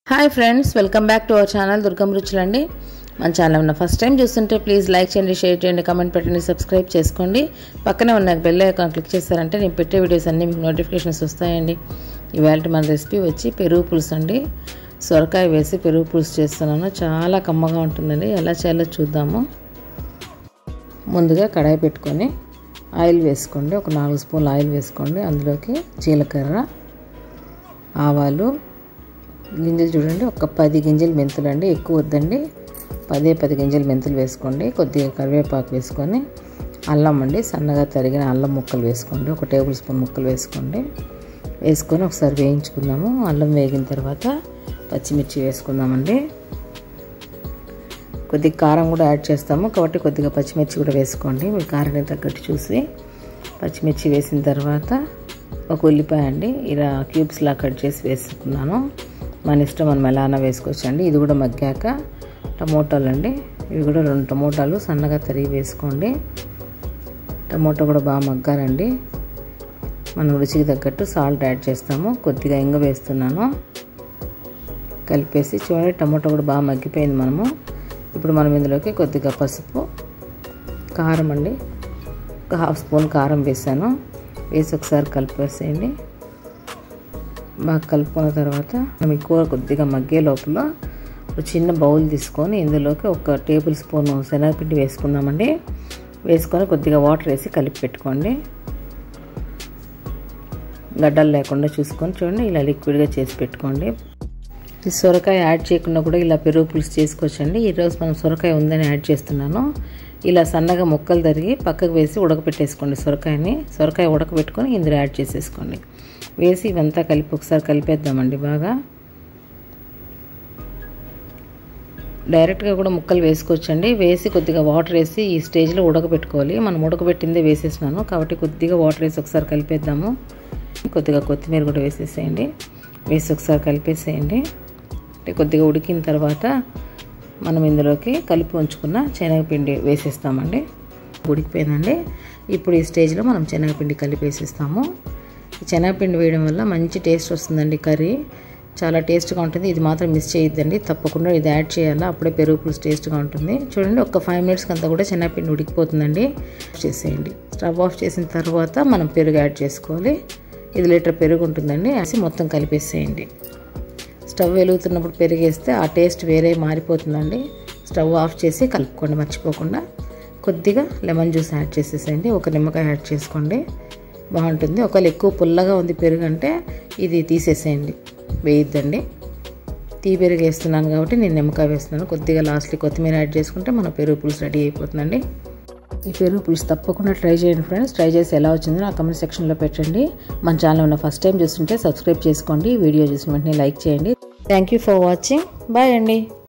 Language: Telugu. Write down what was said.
Hi friends, welcome back to our channel Durgam Ruchulu. మన ఛానల్ ఉన్న ఫస్ట్ టైం చూస్తుంటే ప్లీజ్ లైక్ చేయండి, షేర్ చేయండి, కామెంట్ పెట్టండి, సబ్స్క్రైబ్ చేసుకోండి. పక్కనే ఉన్న బెల్ ఐకాన్ క్లిక్ చేశారంటే నేను పెట్టే వీడియోస్ అన్నీ మీకు నోటిఫికేషన్స్ వస్తాయండి. ఇవాళ మన రెసిపీ వచ్చి పెరుగు పులుసు అండి. సొరకాయ వేసి పెరుగు పులుసు చేస్తున్నాను. చాలా కమ్మగా ఉంటుందండి. ఎలా చేయాలో చూద్దాము. ముందుగా కడాయి పెట్టుకొని ఆయిల్ వేసుకోండి. ఒక 4 స్పూన్ల ఆయిల్ వేసుకోండి. అందులోకి జీలకర్ర, ఆవాలు, గింజలు చూడండి, ఒక 10 గింజలు మెంతులు అండి, ఎక్కువ వద్దండి. 10 గింజలు మెంతులు వేసుకోండి. కొద్దిగా కరివేపాకు వేసుకొని అల్లం అండి, సన్నగా తరిగిన అల్లం ముక్కలు వేసుకోండి. ఒక టేబుల్ స్పూన్ ముక్కలు వేసుకోండి. వేసుకొని ఒకసారి వేయించుకుందాము. అల్లం వేగిన తర్వాత పచ్చిమిర్చి వేసుకుందామండి. కొద్దిగా కారం కూడా యాడ్ చేస్తాము కాబట్టి కొద్దిగా పచ్చిమిర్చి కూడా వేసుకోండి. మీ కారానికి తగ్గట్టు చూసి పచ్చిమిర్చి వేసిన తర్వాత ఒక ఉల్లిపాయ అండి, ఇలా క్యూబ్స్లా కట్ చేసి వేసుకున్నాను. మన ఇష్టం, మనం ఎలానా వేసుకోవచ్చండి. ఇది కూడా మగ్గాక టమోటాలు అండి, ఇవి కూడా 2 టమోటాలు సన్నగా తరిగి వేసుకోండి. టమోటా కూడా బాగా మగ్గాలండి. మనం రుచికి తగ్గట్టు సాల్ట్ యాడ్ చేస్తాము. కొద్దిగా ఇంగ వేస్తున్నాను. కలిపేసి చూడండి, టమోటా కూడా బాగా మగ్గిపోయింది. ఇప్పుడు మనం ఇందులోకి కొద్దిగా పసుపు, కారం అండి, ఒక 1/2 స్పూన్ కారం వేసాను. వేసి ఒకసారి కలిపేసేయండి. బాగా కలుపుకున్న తర్వాత మనం ఈ కూర కొద్దిగా మగ్గే లోపల ఒక చిన్న బౌల్ తీసుకొని ఇందులోకి ఒక టేబుల్ స్పూన్ శనగపిండి వేసుకుందామండి. వేసుకొని కొద్దిగా వాటర్ వేసి కలిపి పెట్టుకోండి. గడ్డలు లేకుండా చూసుకొని చూడండి, ఇలా లిక్విడ్గా చేసి పెట్టుకోండి. ఈ సొరకాయ యాడ్ చేయకుండా కూడా ఇలా పెరుగు పులుసు చేసుకోవచ్చండి. ఈరోజు మనం సొరకాయ ఉందని యాడ్ చేస్తున్నాను. ఇలా సన్నగా ముక్కలు తరిగి పక్కకు వేసి ఉడకపెట్టేసుకోండి. సొరకాయ ఉడకబెట్టుకొని ఇందులో యాడ్ చేసేసుకోండి. వేసి ఇవంతా కలిపి ఒకసారి కలిపేద్దామండి. బాగా డైరెక్ట్గా కూడా ముక్కలు వేసుకోవచ్చండి. వేసి కొద్దిగా వాటర్ వేసి ఈ స్టేజ్లో ఉడకబెట్టుకోవాలి. మనం ఉడకబెట్టిందే వేసేసినాను కాబట్టి కొద్దిగా వాటర్ వేసి ఒకసారి కలిపేద్దాము. కొద్దిగా కొత్తిమీర కూడా వేసేసేయండి. వేసి ఒకసారి కలిపేసేయండి. కొద్దిగా ఉడికిన తర్వాత మనం ఇందులోకి కలిపి ఉంచుకున్న శనగపిండి వేసేస్తామండి. ఉడికిపోయిందండి. ఇప్పుడు ఈ స్టేజ్లో మనం శనగపిండి కలిపేసేస్తాము. ఈ శనగపిండి వేయడం వల్ల మంచి టేస్ట్ వస్తుందండి. కర్రీ చాలా టేస్ట్గా ఉంటుంది. ఇది మాత్రం మిస్ చేయొద్దండి, తప్పకుండా ఇది యాడ్ చేయాలా, అప్పుడే పెరుగు పులుసు టేస్ట్గా ఉంటుంది. చూడండి, ఒక 5 మినిట్స్కి అంతా కూడా శనగపిండి ఉడికిపోతుందండి. చేసేయండి. స్టవ్ ఆఫ్ చేసిన తర్వాత మనం పెరుగు యాడ్ చేసుకోవాలి. 1 లీటర్ పెరుగు ఉంటుందండి. వేసి మొత్తం కలిపేసేయండి. స్టవ్ వెలుగుతున్నప్పుడు పెరుగు వేస్తే ఆ టేస్ట్ వేరే మారిపోతుందండి. స్టవ్ ఆఫ్ చేసి కలుపుకోండి మర్చిపోకుండా. కొద్దిగా లెమన్ జ్యూస్ యాడ్ చేసేసేయండి. ఒక నిమ్మకాయ యాడ్ చేసుకోండి, బాగుంటుంది. ఒకవేళ ఎక్కువ పుల్లగా ఉంది పెరుగు అంటే ఇది తీసేసేయండి, వేయద్దండి. పెరుగు వేస్తున్నాను కాబట్టి నేను నిమ్మకాయ వేస్తున్నాను. కొద్దిగా లాస్ట్లీ కొత్తిమీర యాడ్ చేసుకుంటే మన పెరుగు పులుసు రెడీ అయిపోతుందండి. ఈ పెరుగు పులుసు తప్పకుండా ట్రై చేయండి ఫ్రెండ్స్. ట్రై చేసి ఎలా వచ్చిందో నా కామెంట్ సెక్షన్లో పెట్టండి. మన ఛానల్ ఉన్న ఫస్ట్ టైం చూస్తుంటే సబ్స్క్రైబ్ చేసుకోండి. వీడియో చూసిన వెంటనే లైక్ చేయండి. Thank you for watching. Bye అండి.